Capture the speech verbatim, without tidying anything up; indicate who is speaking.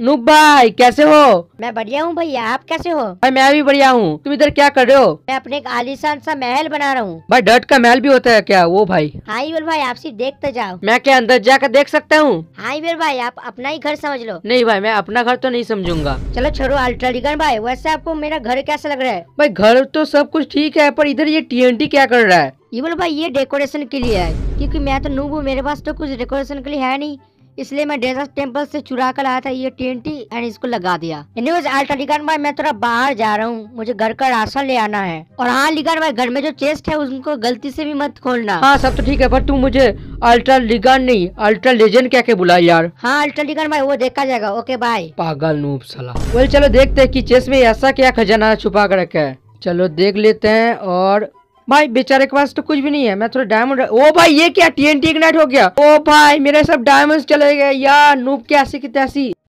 Speaker 1: Noob भाई कैसे हो?
Speaker 2: मैं बढ़िया हूँ भैया, आप कैसे हो?
Speaker 1: भाई मैं भी बढ़िया हूँ। तुम इधर क्या कर रहे हो?
Speaker 2: मैं अपने एक आलीशान सा महल बना रहा हूँ।
Speaker 1: भाई डर्ट का महल भी होता है क्या वो भाई?
Speaker 2: हाँ ईवल भाई, आप सिर्फ देखते जाओ।
Speaker 1: मैं क्या अंदर जाकर देख सकता हूँ?
Speaker 2: हाँ ईवल भाई, आप अपना ही घर समझ लो।
Speaker 1: नहीं भाई, मैं अपना घर तो नहीं समझूंगा।
Speaker 2: चलो छोड़ो अल्ट्रा लीगन भाई, वैसे आपको मेरा घर कैसा लग रहा है?
Speaker 1: भाई घर तो सब कुछ ठीक है, पर इधर ये टीएनटी क्या कर रहा है?
Speaker 2: ईवल भाई ये डेकोरेशन के लिए है, क्योंकि मैं तो नूब हूँ, मेरे पास तो कुछ डेकोरेशन के लिए है नहीं, इसलिए मैं डेजर्ट टेम्पल से चुरा कर लाया था ये टीएनटी एंड इसको लगा दिया। एनीवेज अल्ट्रा लीगन भाई, मैं थोड़ा बाहर जा रहा हूँ, मुझे घर का राशन ले आना है। और हाँ लीगन भाई, घर में जो चेस्ट है उनको गलती से भी मत खोलना।
Speaker 1: हाँ सब तो ठीक है, पर तू मुझे अल्ट्रा लीगन नहीं अल्ट्रा लेजेंड क्या के बुला यार।
Speaker 2: हाँ अल्ट्रा लीगन भाई, वो देखा जाएगा। Okay bye.
Speaker 1: पागल नूब साला। वेल चलो देखते हैं कि चेस्ट में ऐसा क्या खजाना छुपा कर रखा है। चलो देख लेते हैं। और भाई बेचारे के पास तो कुछ भी नहीं है। मैं थोड़ा डायमंड, ओ भाई ये क्या टीएनटी इग्नाइट हो गया। ओ भाई मेरे सब डायमंड्स चले गए यार। नूब की ऐसी की तैसी।